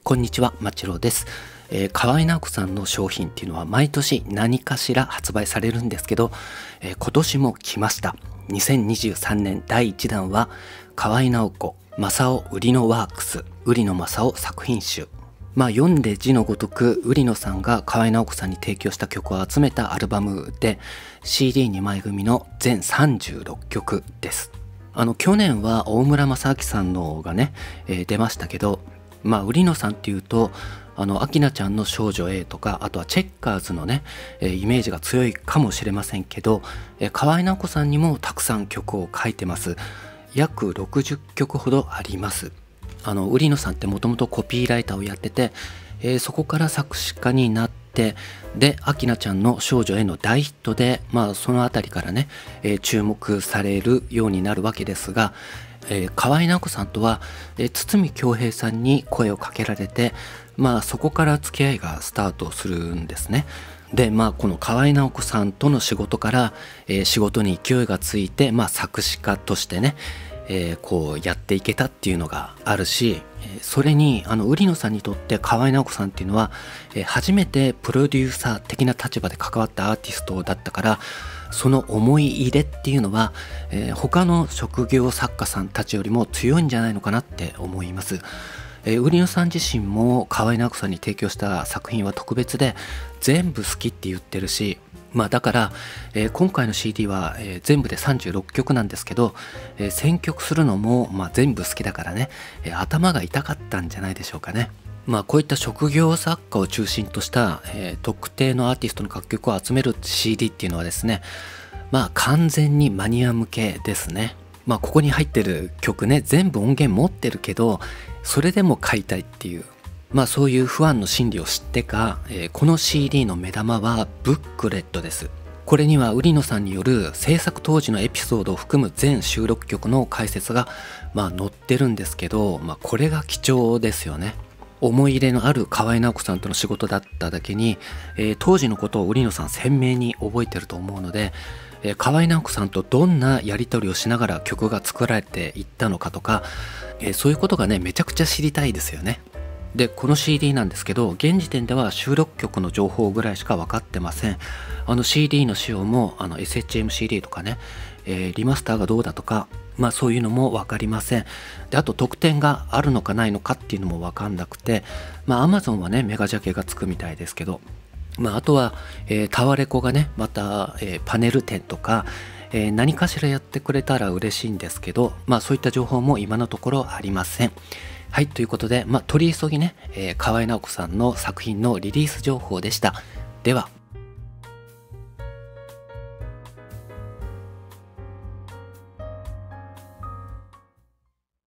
こんにちは、まちろうです。河合直子さんの商品っていうのは毎年何かしら発売されるんですけど、今年も来ました。2023年第1弾は河合直子正雄売野ワークス売野正雄作品集。読んで字のごとく売野さんが河合直子さんに提供した曲を集めたアルバムで CD2 枚組の全36曲です。去年は大村正明さんのがね、出ましたけど、売野さんっていうと明菜ちゃんの少女 A とか、あとはチェッカーズのね、イメージが強いかもしれませんけど、河合直子さんにもたくさん曲を書いてます。約60曲ほどあります。売野さんってもともとコピーライターをやってて、そこから作詞家になって、で明菜ちゃんの少女 A の大ヒットで、そのあたりからね、注目されるようになるわけですが、河合直子さんとは、堤恭平さんに声をかけられて、そこから付き合いがスタートするんですね。でこの河合直子さんとの仕事から、仕事に勢いがついて、作詞家としてね、こうやっていけたっていうのがあるし、それに売野さんにとって河合直子さんっていうのは、初めてプロデューサー的な立場で関わったアーティストだったから、その思い入れっていうのは、他の職業作家さんたちよりも強いんじゃないのかなって思います。売野さん自身も河合直子さんに提供した作品は特別で全部好きって言ってるし、だから、今回の CD は、全部で36曲なんですけど、選曲するのも、全部好きだからね、頭が痛かったんじゃないでしょうかね。こういった職業作家を中心とした、特定のアーティストの楽曲を集める CD っていうのはですね、完全にマニア向けですね。ここに入ってる曲ね、全部音源持ってるけど、それでも買いたいっていう、そういうファンの心理を知ってか、この CD の目玉はブックレットです。これには売野さんによる制作当時のエピソードを含む全収録曲の解説が載ってるんですけど、これが貴重ですよね。思い入れのある河合直子さんとの仕事だっただけに、当時のことを売野さん鮮明に覚えてると思うので、河合直子さんとどんなやり取りをしながら曲が作られていったのかとか、そういうことがねめちゃくちゃ知りたいですよね。でこの CD なんですけど、現時点では収録曲の情報ぐらいしか分かってません。CD の仕様もSHMCD とかね、リマスターがどうだとか、そういうのも分かりません。であと特典があるのかないのかっていうのも分かんなくて、Amazon はねメガジャケがつくみたいですけど、あとは、タワレコがねまた、パネル展とか、何かしらやってくれたら嬉しいんですけど、そういった情報も今のところありません。はい、ということで、取り急ぎね、河合直子さんの作品のリリース情報でした。では。